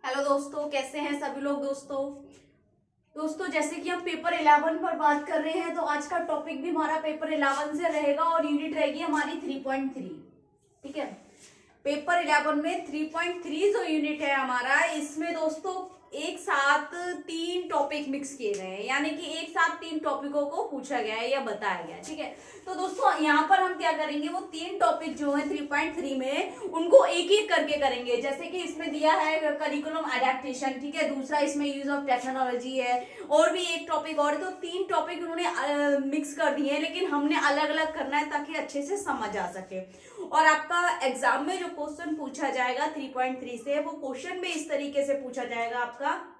Hello दोस्तों, कैसे हैं सभी लोग। दोस्तों जैसे कि हम पेपर 11 पर बात कर रहे हैं, तो आज का टॉपिक भी हमारा पेपर 11 से रहेगा और यूनिट रहेगी हमारी 3.3। ठीक है, पेपर 11 में 3.3 जो यूनिट है हमारा, इसमें दोस्तों एक साथ 3 टॉपिक मिक्स किए गए हैं, यानी कि एक साथ 3 टॉपिकों को पूछा गया है या बताया गया है। ठीक है, तो दोस्तों यहाँ पर हम क्या करेंगे, वो 3 टॉपिक जो है 3.3 में उनको एक एक करके करेंगे। जैसे कि इसमें दिया है करिकुलम एडेप्टेशन, ठीक है, दूसरा इसमें यूज ऑफ टेक्नोलॉजी है, और भी एक टॉपिक और है। तो 3 टॉपिक उन्होंने मिक्स कर दिए हैं, लेकिन हमने अलग अलग करना है ताकि अच्छे से समझ आ सके। और आपका एग्जाम में जो क्वेश्चन पूछा जाएगा 3.3 से, वो क्वेश्चन भी इस तरीके से पूछा जाएगा आपका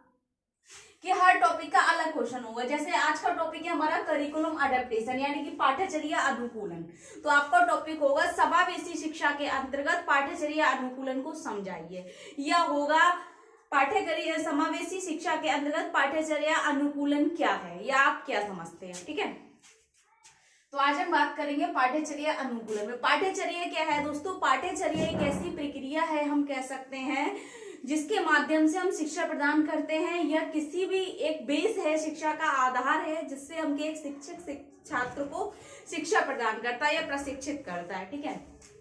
कि हर टॉपिक का अलग क्वेश्चन होगा। जैसे आज का टॉपिक है हमारा करिकुलम अडेप्टेशन, यानी कि पाठ्यचर्या अनुकूलन। तो आपका टॉपिक होगा समावेशी शिक्षा के अंतर्गत पाठ्यचर्या अनुकूलन को समझाइए, या होगा पाठ्यचर्या समावेशी शिक्षा के अंतर्गत पाठ्यचर्या अनुकूलन क्या है, या आप क्या समझते हैं। ठीक है, तो आज हम बात करेंगे पाठ्यचर्या अनुकूलन में। पाठ्यचर्या क्या है दोस्तों? पाठ्यचर्या एक ऐसी प्रक्रिया है, हम कह सकते हैं, जिसके माध्यम से हम शिक्षा प्रदान करते हैं, या किसी भी एक बेस है, शिक्षा का आधार है, जिससे हम एक शिक्षक छात्र को शिक्षा प्रदान करता है या प्रशिक्षित करता है। ठीक है,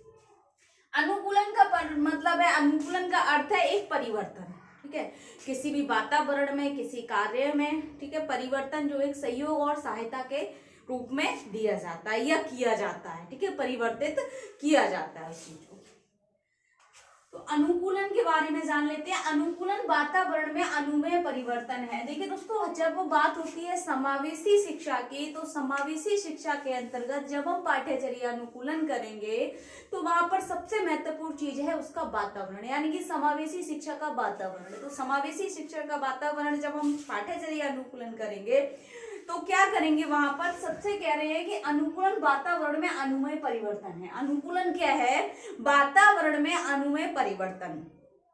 अनुकूलन का मतलब है, अनुकूलन का अर्थ है एक परिवर्तन। ठीक है, किसी भी वातावरण में, किसी कार्य में, ठीक है, परिवर्तन जो एक सहयोग और सहायता के रूप में दिया जाता है या किया जाता है। ठीक है, परिवर्तित किया जाता है उस चीज को। तो अनुकूलन के बारे में जान लेते हैं। अनुकूलन वातावरण में अनुमेय परिवर्तन है। देखिए दोस्तों, जब वो बात होती है समावेशी शिक्षा की, तो समावेशी शिक्षा के अंतर्गत जब हम पाठ्यचर्या अनुकूलन करेंगे, तो वहां पर सबसे महत्वपूर्ण चीज है उसका वातावरण, यानी कि समावेशी शिक्षा का वातावरण। तो समावेशी शिक्षा का वातावरण जब हम पाठ्यचर्या अनुकूलन करेंगे, तो क्या करेंगे, वहां पर सबसे कह रहे हैं कि अनुकूलन वातावरण में अनुमेय परिवर्तन है। अनुकूलन क्या है? वातावरण में अनुमेय परिवर्तन।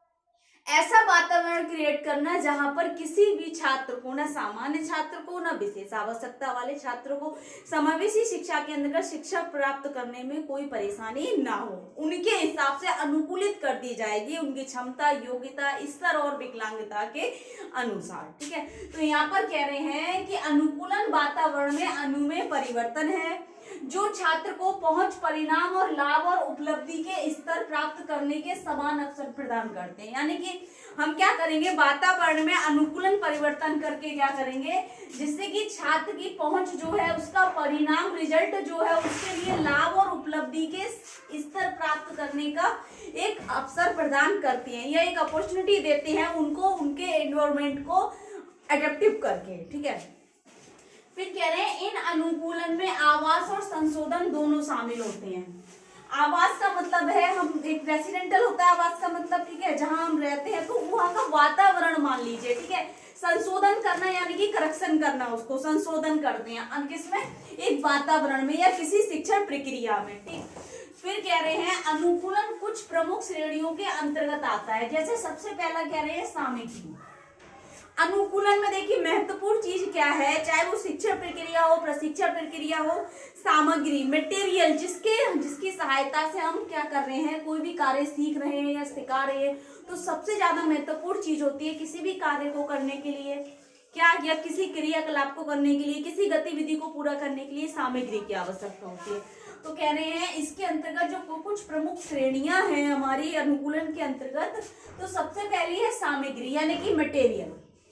ऐसा वातावरण क्रिएट करना जहां पर किसी भी छात्र को, ना सामान्य छात्र को, ना विशेष आवश्यकता वाले छात्र को, समावेशी शिक्षा के अंतर्गत शिक्षा प्राप्त करने में कोई परेशानी ना हो। उनके हिसाब से अनुकूलित कर दी जाएगी, उनकी क्षमता, योग्यता, स्तर और विकलांगता के अनुसार। ठीक है, तो यहाँ पर कह रहे हैं कि अनुकूलन वातावरण में अनुमेय परिवर्तन है, जो छात्र को पहुंच, परिणाम और लाभ और उपलब्धि के स्तर प्राप्त करने के समान अवसर प्रदान करते हैं। यानी कि हम क्या करेंगे, वातावरण में अनुकूलन परिवर्तन करके क्या करेंगे, जिससे कि छात्र की पहुंच जो है, उसका परिणाम, रिजल्ट जो है, उसके लिए लाभ और उपलब्धि के स्तर प्राप्त करने का एक अवसर प्रदान करती हैं, या एक अपॉर्चुनिटी देते हैं उनको, उनके एनवायरमेंट को एडेप्टिव करके। ठीक है, फिर कह रहे हैं इन अनुकूलन में आवास और संशोधन दोनों शामिल होते हैं। आवास का मतलब है, हम एक रेसिडेंटल होता है आवास का मतलब, ठीक है, जहां हम रहते हैं, तो वहां का वातावरण मान लीजिए। ठीक है, संशोधन करना यानी कि करेक्शन करना, उसको संशोधन करते हैं किसमें, एक वातावरण में या किसी शिक्षण प्रक्रिया में। ठीक, फिर कह रहे हैं अनुकूलन कुछ प्रमुख श्रेणियों के अंतर्गत आता है। जैसे सबसे पहला कह रहे हैं सामग्री। अनुकूलन में देखिए महत्वपूर्ण चीज क्या है, चाहे वो शिक्षण प्रक्रिया हो, प्रशिक्षण प्रक्रिया हो, सामग्री, मटेरियल, जिसकी सहायता से हम क्या कर रहे हैं, कोई भी कार्य सीख रहे हैं या सिखा रहे हैं, तो सबसे ज्यादा महत्वपूर्ण चीज होती है किसी भी कार्य को करने के लिए, क्या, या किसी क्रियाकलाप को करने के लिए, किसी गतिविधि को पूरा करने के लिए सामग्री की आवश्यकता होती है। तो कह रहे हैं इसके अंतर्गत जो कुछ प्रमुख श्रेणियां हैं हमारी अनुकूलन के अंतर्गत, तो सबसे पहली है सामग्री, यानी कि मटेरियल।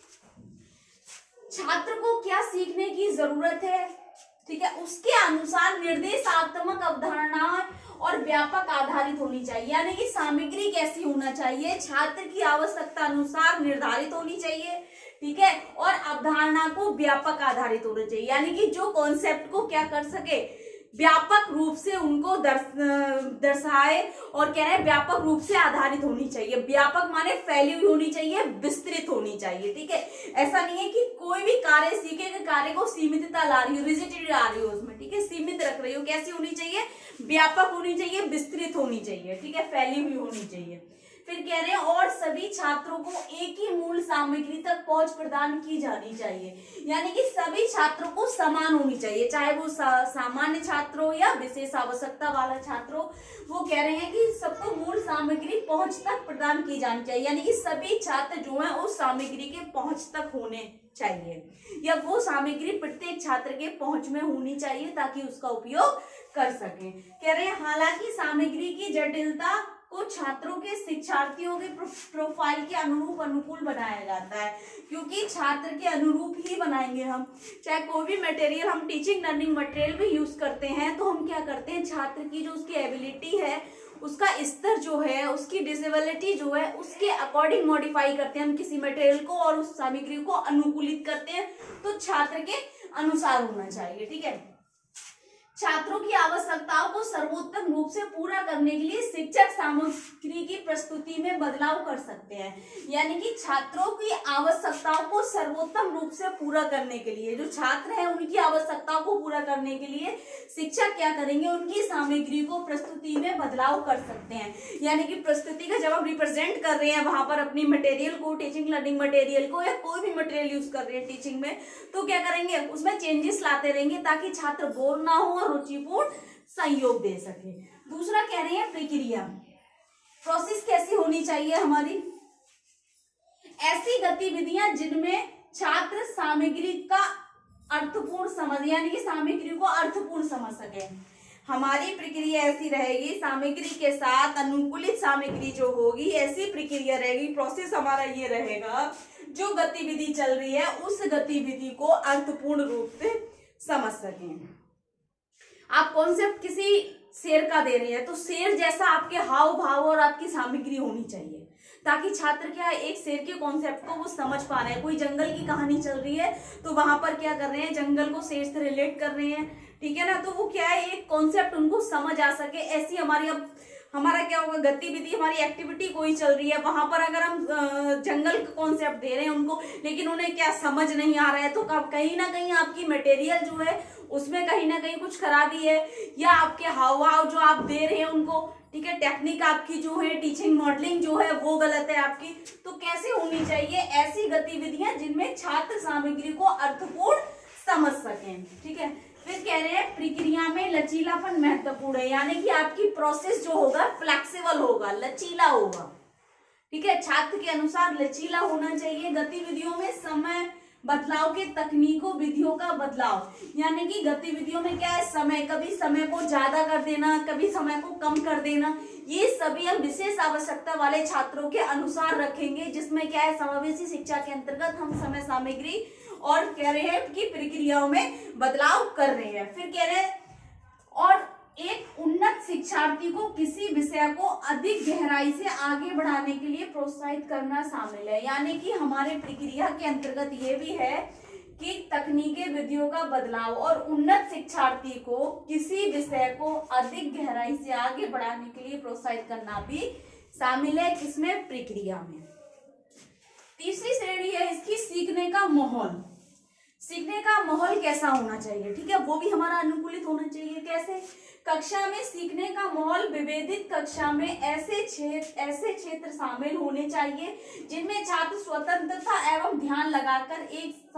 छात्र को क्या सीखने की जरूरत है, ठीक है, उसके अनुसार निर्देशात्मक अवधारणाएं और व्यापक आधारित होनी चाहिए। यानी कि सामग्री कैसी होना चाहिए, छात्र की आवश्यकता अनुसार निर्धारित होनी चाहिए। ठीक है, और अवधारणा को व्यापक आधारित होना चाहिए, यानी कि जो कॉन्सेप्ट को क्या कर सके, व्यापक रूप से उनको दर्शाए, और कह रहे हैं व्यापक रूप से आधारित होनी चाहिए। व्यापक माने फैली हुई होनी चाहिए, विस्तृत होनी चाहिए। ठीक है, ऐसा नहीं है कि कोई भी कार्य सीखे, कार्य को सीमितता ला रही हो, रिजिडिटी ला रही हो उसमें, ठीक है, सीमित रख रही हो। कैसी होनी चाहिए, व्यापक होनी चाहिए, विस्तृत होनी चाहिए, ठीक है, फैली हुई होनी चाहिए। फिर कह रहे हैं और सभी छात्रों को एक ही मूल सामग्री तक पहुंच प्रदान की जानी चाहिए, यानी कि सभी छात्रों को समान होनी चाहिए, चाहे वो सामान्य छात्र हो या विशेष आवश्यकता वाला छात्र हो। वो कह रहे हैं कि सबको मूल सामग्री पहुंच तक प्रदान की जानी चाहिए, यानी कि सभी छात्र जो है उस सामग्री के पहुंच तक होने चाहिए, या वो सामग्री प्रत्येक छात्र के पहुंच में होनी चाहिए ताकि उसका उपयोग कर सकें। कह रहे हैं हालांकि सामग्री की जटिलता को छात्रों के शिक्षार्थियों के प्रोफाइल के अनुरूप अनुकूल बनाया जाता है, क्योंकि छात्र के अनुरूप ही बनाएंगे हम। चाहे कोई भी मटेरियल हम टीचिंग लर्निंग मटेरियल भी यूज करते हैं तो हम क्या करते हैं, छात्र की जो उसकी एबिलिटी है, उसका स्तर जो है, उसकी डिसेबिलिटी जो है, उसके अकॉर्डिंग मॉडिफाई करते हैं हम किसी मटेरियल को और उस सामग्री को अनुकूलित करते हैं, तो छात्र के अनुसार होना चाहिए। ठीक है, छात्रों की आवश्यकताओं को सर्वोत्तम रूप से पूरा करने के लिए शिक्षक सामग्री की प्रस्तुति में बदलाव कर सकते हैं, यानी कि छात्रों की आवश्यकताओं को सर्वोत्तम रूप से पूरा करने के लिए, जो छात्र हैं उनकी आवश्यकताओं को पूरा करने के लिए शिक्षक क्या करेंगे, उनकी सामग्री को प्रस्तुति में बदलाव कर सकते हैं। यानी कि प्रस्तुति का जब आप रिप्रेजेंट कर रहे हैं वहां पर अपनी मटेरियल को, टीचिंग लर्निंग मटेरियल को, या कोई भी मटेरियल यूज कर रहे हैं टीचिंग में, तो क्या करेंगे, उसमें चेंजेस लाते रहेंगे ताकि छात्र बोर ना हो, रुचिपूर्ण सहयोग दे सके। दूसरा कह रहे हैं प्रक्रिया, प्रोसेस कैसी होनी चाहिए हमारी, ऐसी गतिविधियां जिनमें छात्र सामग्री का अर्थपूर्ण समझ, यानी कि सामग्री को अर्थपूर्ण समझ सके। हमारी प्रक्रिया ऐसी रहेगी, सामग्री के साथ अनुकूलित सामग्री जो होगी ऐसी प्रक्रिया रहेगी, प्रोसेस हमारा ये रहेगा, जो गतिविधि चल रही है उस गतिविधि को अर्थपूर्ण रूप से समझ सकें। आप कॉन्सेप्ट किसी शेर का दे रहे हैं तो शेर जैसा आपके हाव भाव और आपकी सामग्री होनी चाहिए, ताकि छात्र क्या है, एक शेर के कॉन्सेप्ट को वो समझ पा रहे हैं। कोई जंगल की कहानी चल रही है तो वहां पर क्या कर रहे हैं, जंगल को शेर से रिलेट कर रहे हैं, ठीक है ना, तो वो क्या है, एक कॉन्सेप्ट उनको समझ आ सके। ऐसी हमारी अब हमारा क्या होगा, गतिविधि, हमारी एक्टिविटी कोई चल रही है, वहां पर अगर हम जंगल का कॉन्सेप्ट दे रहे हैं उनको, लेकिन उन्हें क्या समझ नहीं आ रहा है, तो कहीं ना कहीं आपकी मटेरियल जो है उसमें कहीं ना कहीं कुछ खराबी है, या आपके हाव भाव जो आप दे रहे हैं उनको, ठीक है, टेक्निक आपकी जो है, टीचिंग मॉडलिंग जो है वो गलत है आपकी। तो कैसे होनी चाहिए, ऐसी गतिविधियां जिनमें छात्र सामग्री को अर्थपूर्ण समझ सकें। ठीक है, फिर कह रहे हैं प्रक्रिया में लचीलापन महत्वपूर्ण है, यानी कि आपकी प्रोसेस जो होगा फ्लेक्सिबल होगा, लचीला होगा। ठीक है, छात्र के अनुसार लचीला होना चाहिए। गतिविधियों में समय बदलाव के तकनीकों विधियों का बदलाव, यानी कि गतिविधियों में क्या है, समय, कभी समय को ज्यादा कर देना, कभी समय को कम कर देना, ये सभी हम विशेष आवश्यकता वाले छात्रों के अनुसार रखेंगे, जिसमें क्या है, समावेशी शिक्षा के अंतर्गत हम समय सामग्री और कह रहे हैं कि प्रक्रियाओं में बदलाव कर रहे हैं। फिर कह रहे हैं और एक उन्नत शिक्षार्थी को किसी विषय को अधिक गहराई से आगे बढ़ाने के लिए प्रोत्साहित करना शामिल है, यानी कि हमारे प्रक्रिया के अंतर्गत ये भी है कि तकनीकी विधियों का बदलाव और उन्नत शिक्षार्थी को किसी विषय को अधिक गहराई से आगे बढ़ाने के लिए प्रोत्साहित करना भी शामिल है, किसमें, प्रक्रिया में। तीसरी श्रेणी है इसकी सीखने का माहौल। सीखने का माहौल कैसा होना चाहिए, ठीक है, वो भी हमारा अनुकूलित होना चाहिए। कैसे, कक्षा में सीखने का माहौल, विभेदित कक्षा में ऐसे क्षेत्र शामिल होने चाहिए जिनमें छात्र स्वतंत्रता एवं ध्यान लगाकर एक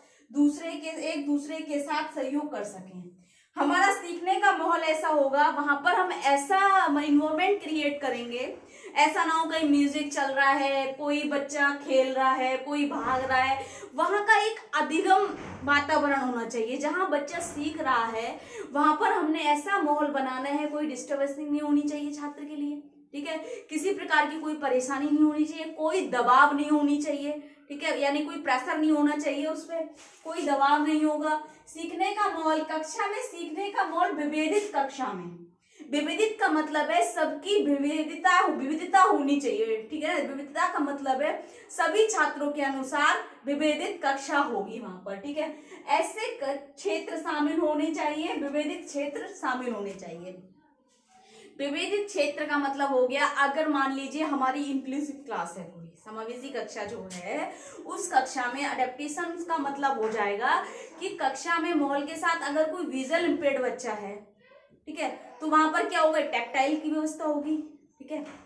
दूसरे के साथ सहयोग कर सकें। हमारा सीखने का माहौल ऐसा होगा, वहां पर हम ऐसा इन्वायरमेंट क्रिएट करेंगे, ऐसा ना हो कहीं म्यूजिक चल रहा है, कोई बच्चा खेल रहा है, कोई भाग रहा है, वहां का एक अधिगम वातावरण होना चाहिए जहां बच्चा सीख रहा है। वहां पर हमने ऐसा माहौल बनाना है, कोई डिस्टर्बेंस नहीं होनी चाहिए छात्र के लिए, ठीक है, किसी प्रकार की कोई परेशानी नहीं होनी चाहिए, कोई दबाव नहीं होनी चाहिए, ठीक है, यानी कोई प्रेशर नहीं होना चाहिए, उस पर कोई दबाव नहीं होगा। सीखने का माहौल, कक्षा में सीखने का माहौल विभेदित कक्षा में, विविधित का मतलब है सबकी विविधता होनी चाहिए, ठीक है, विविधता का मतलब है सभी छात्रों के अनुसार विभेदित कक्षा होगी वहां पर, ठीक है, ऐसे क्षेत्र शामिल होने चाहिए, विभेदित क्षेत्र शामिल होने चाहिए। विभेदित क्षेत्र का मतलब हो गया, अगर मान लीजिए हमारी इंक्लूसिव क्लास है, कोई समावेशी कक्षा जो है, उस कक्षा में अडेप्टेशन का मतलब हो जाएगा कि कक्षा में माहौल के साथ अगर कोई विजुअल इम्पेयर्ड बच्चा है, ठीक है, तो वहां पर क्या होगा, टैक्टाइल की व्यवस्था होगी, ठीक है,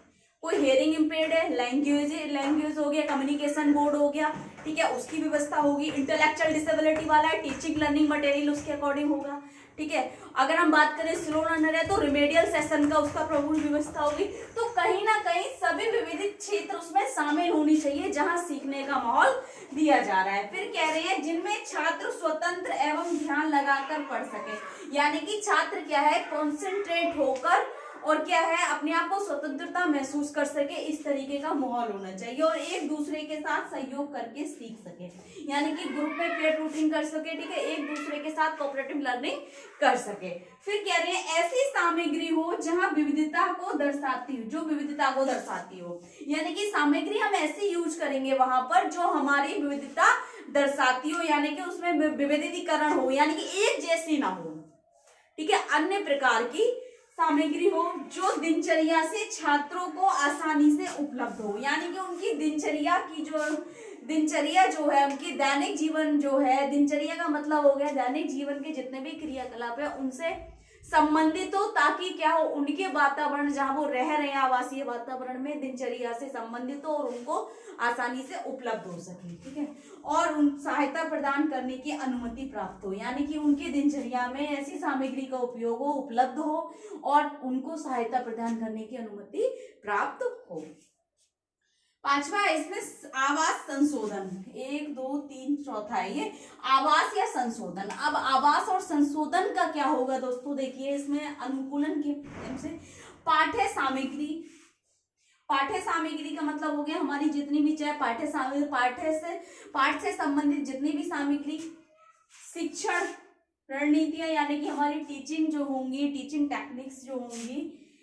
कोई हेयरिंग इम्पेयर्ड है, लैंग्वेज हो गया, कम्युनिकेशन बोर्ड हो गया, ठीक है, उसकी व्यवस्था होगी। इंटेलेक्चुअल डिसेबिलिटी वाला है, टीचिंग लर्निंग मटेरियल उसके अकॉर्डिंग होगा, ठीक है। अगर हम बात करें स्लो लर्नर है तो रिमेडियल सेशन का उसका प्रभुत्व व्यवस्था होगी। तो कहीं ना कहीं सभी विविध क्षेत्र उसमें शामिल होनी चाहिए जहां सीखने का माहौल दिया जा रहा है। फिर कह रहे हैं जिनमें छात्र स्वतंत्र एवं ध्यान लगाकर पढ़ सके, यानी कि छात्र क्या है, कॉन्सेंट्रेट होकर और क्या है, अपने आप को स्वतंत्रता महसूस कर सके, इस तरीके का माहौल होना चाहिए और एक दूसरे के साथ सहयोग करके सीख सके, यानी कि ग्रुप में पेयर ट्यूटरिंग कर सके, ठीक है, एक दूसरे के साथ कोऑपरेटिव लर्निंग कर सके। फिर कह रहे हैं ऐसी सामग्री हो जहां विविधता को दर्शाती हो, जो विविधता को दर्शाती हो, यानी कि सामग्री हम ऐसी यूज करेंगे वहां पर जो हमारी विविधता दर्शाती हो, यानी कि उसमें विविधीकरण हो, यानी कि एक जैसी ना हो, ठीक है, अन्य प्रकार की सामग्री हो जो दिनचर्या से छात्रों को आसानी से उपलब्ध हो, यानी कि उनकी दिनचर्या जो है, उनकी दैनिक जीवन जो है, दिनचर्या का मतलब हो गया दैनिक जीवन के जितने भी क्रियाकलाप है उनसे संबंधित हो, ताकि क्या हो, उनके वातावरण जहां वो रह रहे हैं आवासीय वातावरण में दिनचर्या से संबंधित हो और उनको आसानी से उपलब्ध हो सके, ठीक है, और उन सहायता प्रदान करने की अनुमति प्राप्त हो, यानी कि उनकी दिनचर्या में ऐसी सामग्री का उपयोग हो, उपलब्ध हो और उनको सहायता प्रदान करने की अनुमति प्राप्त हो। पांचवा है इसमें आवास संशोधन, 1 2 3 चौथा है ये आवास या संशोधन। अब आवास और संशोधन का क्या होगा दोस्तों, देखिए इसमें अनुकूलन के माध्यम से पाठ्य सामग्री का मतलब हो गया हमारी जितनी भी चाहे पाठ से संबंधित जितनी भी सामग्री, शिक्षण रणनीतियां यानी कि हमारी टीचिंग जो होंगी, टीचिंग टेक्निक्स जो होंगी,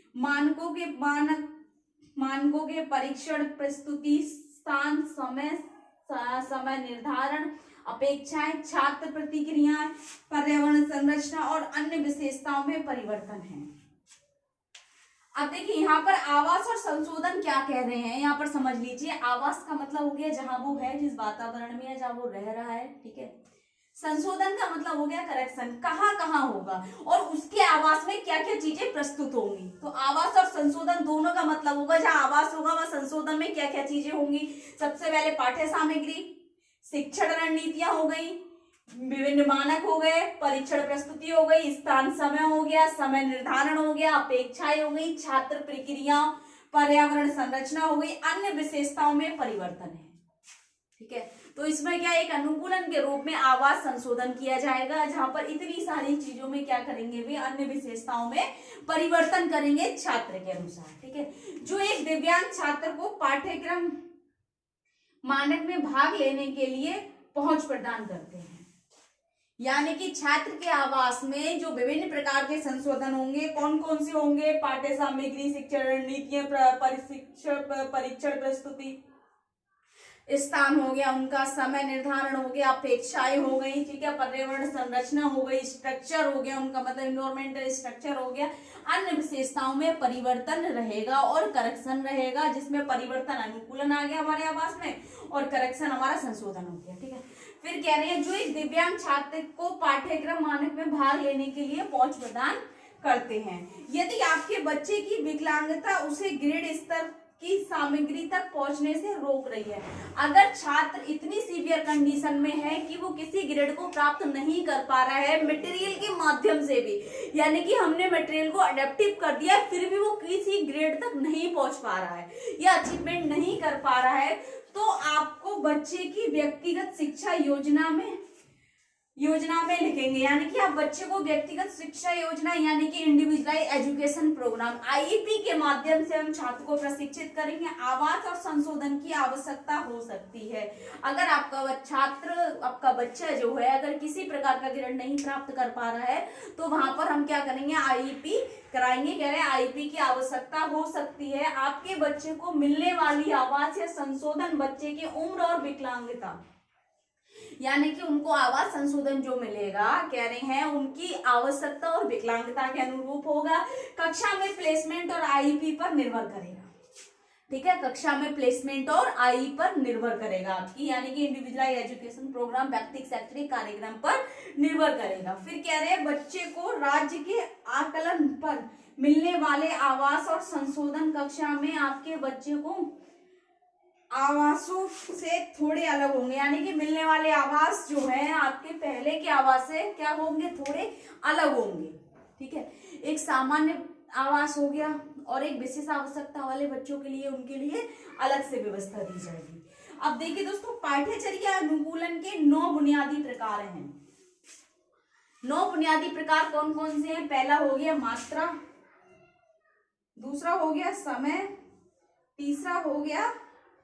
मानकों के परीक्षण, प्रस्तुति, स्थान, समय निर्धारण, अपेक्षाएं, छात्र प्रतिक्रियाएं, पर्यावरण संरचना और अन्य विशेषताओं में परिवर्तन है। अब देखिए यहाँ पर आवास और संशोधन क्या कह रहे हैं, यहाँ पर समझ लीजिए। आवास का मतलब हो गया जहां वो है, जिस वातावरण में है, जहां वो रह रहा है, ठीक है। संशोधन का मतलब हो गया करेक्शन, कहाँ होगा और उसके आवास में क्या क्या चीजें प्रस्तुत होंगी। तो आवास और संशोधन दोनों का मतलब होगा जहां आवास होगा वह संशोधन में क्या क्या चीजें होंगी। सबसे पहले पाठ्य सामग्री, शिक्षण रणनीतियां हो गई, विभिन्न मानक हो गए, परीक्षण प्रस्तुति हो गई, स्थान समय हो गया, समय निर्धारण हो गया, अपेक्षाएं हो गई, छात्र प्रक्रिया, पर्यावरण संरचना हो गई, अन्य विशेषताओं में परिवर्तन है, ठीक है। तो इसमें क्या एक अनुकूलन के रूप में आवास संशोधन किया जाएगा, जहां पर इतनी सारी चीजों में क्या करेंगे वे अन्य विशेषताओं में परिवर्तन करेंगे छात्र के अनुसार, ठीक है। जो एक दिव्यांग छात्र को पाठ्यक्रम मानक में भाग लेने के लिए पहुंच प्रदान करते हैं, यानी कि छात्र के आवास में जो विभिन्न प्रकार के संशोधन होंगे, कौन कौन से होंगे, पाठ्य सामग्री, शिक्षण रणनीतियां, परीक्षण प्रस्तुति, स्थान हो गया, उनका समय निर्धारण हो गया, अपेक्षाएं हो गई, ठीक है, पर्यावरण संरचना हो गई, स्ट्रक्चर हो गया उनका मतलब इन्वायरमेंटल स्ट्रक्चर हो गया, अन्य विशेषताओं में परिवर्तन रहेगा और करेक्शन रहेगा, जिसमें परिवर्तन अनुकूलन आ गया हमारे आवास में और करेक्शन हमारा संशोधन हो गया, ठीक है। फिर कह रहे हैं जो एक दिव्यांग छात्र को पाठ्यक्रम मानक में भाग लेने के लिए पहुंच प्रदान करते हैं। यदि आपके बच्चे की विकलांगता उसे ग्रेड स्तर की सामग्री तक पहुंचने से रोक रही है, अगर छात्र इतनी सीवियर कंडीशन में है कि वो किसी ग्रेड को प्राप्त नहीं कर पा रहा है मटेरियल के माध्यम से भी, यानी कि हमने मटेरियल को अडेप्टिव कर दिया फिर भी वो किसी ग्रेड तक नहीं पहुंच पा रहा है या अचीवमेंट नहीं कर पा रहा है, तो आपको बच्चे की व्यक्तिगत शिक्षा योजना में लिखेंगे, यानी कि आप बच्चे को व्यक्तिगत शिक्षा योजना यानी कि इंडिविजुअलाइज एजुकेशन प्रोग्राम आईईपी के माध्यम से हम छात्र को प्रशिक्षित करेंगे। आवास और संशोधन की आवश्यकता हो सकती है। अगर आपका बच्चा जो है अगर किसी प्रकार का ग्रेड नहीं प्राप्त कर पा रहा है तो वहां पर हम क्या करेंगे, आईईपी कराएंगे। कह रहे हैं आईईपी की आवश्यकता हो सकती है। आपके बच्चे को मिलने वाली आवास या संशोधन बच्चे की उम्र और विकलांगता यानी कि उनको आवास संशोधन जो मिलेगा कह रहे हैं उनकी आवश्यकता और विकलांगता के अनुरूप होगा। कक्षा में प्लेसमेंट और आईईपी पर निर्भर करेगा, ठीक है। कक्षा में प्लेसमेंट और आई पर निर्भर करेगा आपकी, यानी कि इंडिविजुअलाइज एजुकेशन प्रोग्राम व्यक्तिगत शैक्षणिक कार्यक्रम पर निर्भर करेगा। फिर कह रहे हैं बच्चे को राज्य के आकलन पर मिलने वाले आवास और संशोधन कक्षा में आपके बच्चे को आवासों से थोड़े अलग होंगे, यानी कि मिलने वाले आवास जो है आपके पहले के आवास से क्या होंगे, थोड़े अलग होंगे। ठीक है, एक सामान्य आवास हो गया और एक विशेष आवश्यकता वाले बच्चों के लिए उनके लिए अलग से व्यवस्था दी जाएगी। अब देखिए दोस्तों, पाठ्यचर्या अनुकूलन के 9 बुनियादी प्रकार हैं। 9 बुनियादी प्रकार कौन कौन से हैं? पहला हो गया मात्रा, दूसरा हो गया समय, तीसरा हो गया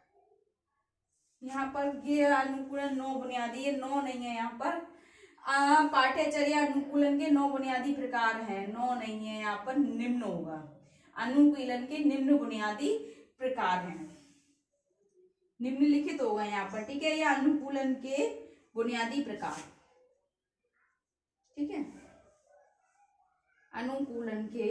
यहाँ पर ये अनुकूलन 9 बुनियादी, ये 9 नहीं है यहाँ पर, पाठ्यचर्या अनुकूलन के 9 बुनियादी प्रकार हैं, 9 नहीं है यहाँ पर, निम्न होगा। अनुकूलन के निम्न बुनियादी प्रकार हैं, निम्नलिखित होगा यहाँ पर। ठीक है, ये अनुकूलन के बुनियादी प्रकार। ठीक है, अनुकूलन के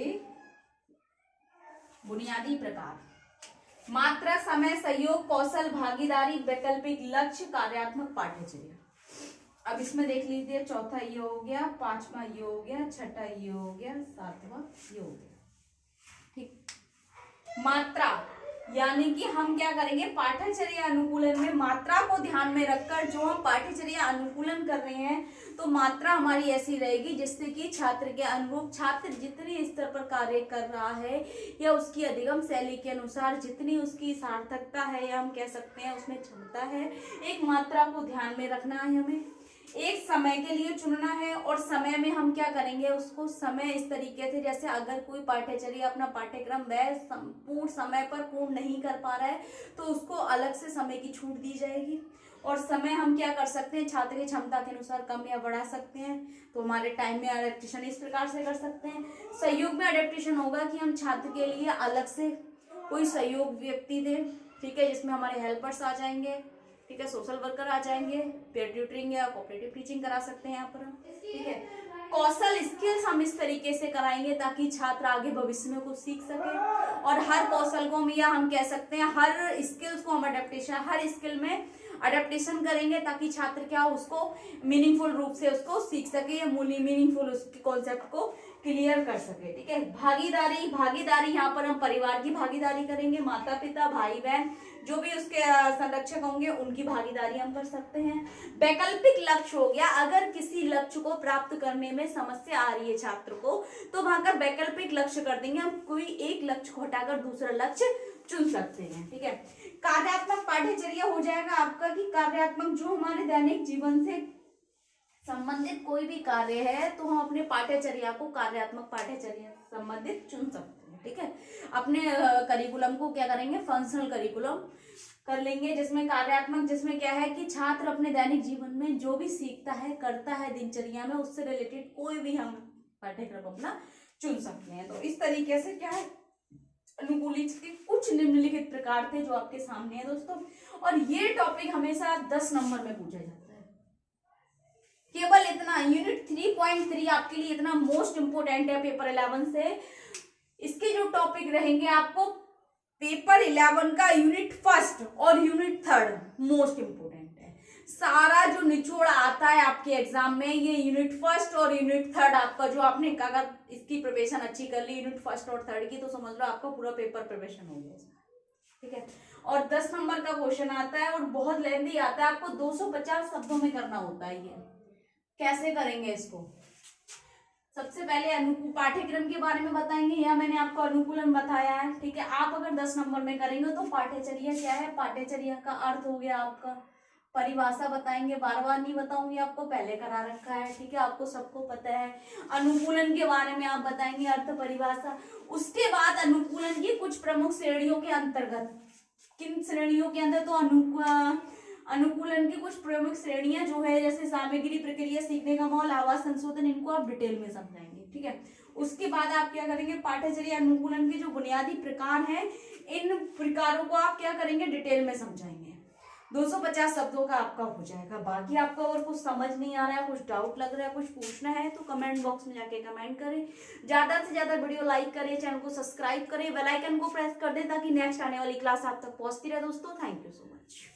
बुनियादी प्रकार: मात्रा, समय, सहयोग, कौशल, भागीदारी, वैकल्पिक लक्ष्य, कार्यात्मक पाठ्यचर्या। अब इसमें देख लीजिए, चौथा ये हो गया, पांचवा ये हो गया, छठा ये हो गया, सातवां ये हो गया। ठीक, मात्रा यानी कि हम क्या करेंगे, पाठ्यचर्या अनुकूलन में मात्रा को ध्यान में रखकर जो हम पाठ्यचर्या अनुकूलन कर रहे हैं तो मात्रा हमारी ऐसी रहेगी जिससे कि छात्र के अनुरूप, छात्र जितनी स्तर पर कार्य कर रहा है या उसकी अधिगम शैली के अनुसार जितनी उसकी सार्थकता है या हम कह सकते हैं उसमें क्षमता है, एक मात्रा को ध्यान में रखना है हमें। एक समय के लिए चुनना है और समय में हम क्या करेंगे, उसको समय इस तरीके से, जैसे अगर कोई पाठ्यचर्या अपना पाठ्यक्रम वह पूर्ण समय पर पूर्ण नहीं कर पा रहा है तो उसको अलग से समय की छूट दी जाएगी। और समय हम क्या कर सकते हैं, छात्र की क्षमता के अनुसार कम या बढ़ा सकते हैं। तो हमारे टाइम में अडेप्टेशन इस प्रकार से कर सकते हैं। सहयोग में अडेप्टेशन होगा कि हम छात्र के लिए अलग से कोई सहयोग व्यक्ति दें, ठीक है, जिसमें हमारे हेल्पर्स आ जाएंगे, ठीक है, सोशल वर्कर आ जाएंगे, पेयर ट्यूटरिंग या कोऑपरेटिव टीचिंग करा सकते हैं यहाँ पर हम। ठीक है, कौशल स्किल्स हम इस तरीके से कराएंगे ताकि छात्र आगे भविष्य में कुछ सीख सके। और हर कौशल को या हम कह सकते हैं हर स्किल्स को हम अडेप्टेशन, हर स्किल में अडेप्टेशन करेंगे ताकि छात्र क्या उसको मीनिंगफुल रूप से उसको सीख सके या मीनिंगफुल उसके कॉन्सेप्ट को क्लियर कर सके। ठीक है, भागीदारी, भागीदारी यहाँ पर हम परिवार की भागीदारी करेंगे, माता पिता, भाई बहन जो भी उसके संरक्षक होंगे उनकी भागीदारी हम कर सकते हैं। वैकल्पिक लक्ष्य हो गया, अगर किसी लक्ष्य को प्राप्त करने में समस्या आ रही है छात्र को तो वहां का वैकल्पिक लक्ष्य कर देंगे, हम कोई एक लक्ष्य को हटाकर दूसरा लक्ष्य चुन सकते हैं। ठीक है, कार्यात्मक पाठ्यचर्या हो जाएगा आपका कि कार्यात्मक जो हमारे दैनिक जीवन से संबंधित कोई भी कार्य है तो हम अपने पाठ्यचर्या को कार्यात्मक पाठ्यचर्या संबंधित चुन सकते हैं। ठीक है, अपने करिकुलम को क्या करेंगे, फंक्शनल करिकुलम कर लेंगे जिसमें कार्यात्मक, जिसमें क्या है कि छात्र अपने दैनिक जीवन में जो भी सीखता है करता है दिनचर्या में उससे रिलेटेड कोई भी हम पाठ्यक्रम अपना चुन सकते हैं। तो इस तरीके से क्या है, अनुकूलित के कुछ निम्नलिखित प्रकार थे जो आपके सामने है दोस्तों। और ये टॉपिक हमेशा 10 नंबर में पूछा जाता है, केवल इतना। यूनिट 3.3 आपके लिए इतना मोस्ट इंपोर्टेंट है पेपर 11 से। इसके जो टॉपिक रहेंगे आपको पेपर 11 का यूनिट 1 और यूनिट 3 मोस्ट इंपोर्टेंट है। सारा जो निचोड़ आता है आपके एग्जाम में ये यूनिट 1 और यूनिट 3 आपका, जो आपने अगर इसकी प्रिपरेशन अच्छी कर ली यूनिट 1 और 3 की तो समझ लो आपका पूरा पेपर प्रिपरेशन हो गया। ठीक है, और 10 नंबर का क्वेश्चन आता है और बहुत लेंथी आता है, आपको 250 शब्दों में करना होता है। ये कैसे करेंगे इसको, सबसे पहले अनुकूल पाठ्यक्रम के बारे में बताएंगे, या मैंने आपको अनुकूलन बताया है। ठीक है, आप अगर 10 नंबर में करेंगे तो पाठ्यचर्या क्या है, पाठ्यचर्या का अर्थ हो गया आपका, परिभाषा बताएंगे, बार बार नहीं बताऊंगी, आपको पहले करा रखा है। ठीक है, आपको सबको पता है। अनुकूलन के बारे में आप बताएंगे, अर्थ, परिभाषा। उसके बाद अनुकूलन की कुछ प्रमुख श्रेणियों के अंतर्गत, किन श्रेणियों के अंदर, तो अनुकूलन की कुछ प्रमुख श्रेणियां जो है जैसे सामग्री, प्रक्रिया, सीखने का माहौल, आवाज, संशोधन, इनको आप डिटेल में समझाएंगे। ठीक है, उसके बाद आप क्या करेंगे, पाठ्यचर्या अनुकूलन के जो बुनियादी प्रकार हैं इन प्रकारों को आप क्या करेंगे, डिटेल में समझाएंगे। 250 शब्दों का आपका हो जाएगा। बाकी आपको अगर कुछ समझ नहीं आ रहा है, कुछ डाउट लग रहा है, कुछ पूछना है तो कमेंट बॉक्स में जाके कमेंट करें। ज्यादा से ज्यादा वीडियो लाइक करें, चैनल को सब्सक्राइब करें, बेल आइकन को प्रेस कर दें ताकि नेक्स्ट आने वाली क्लास आप तक पहुंचती रहे दोस्तों। Thank you so much.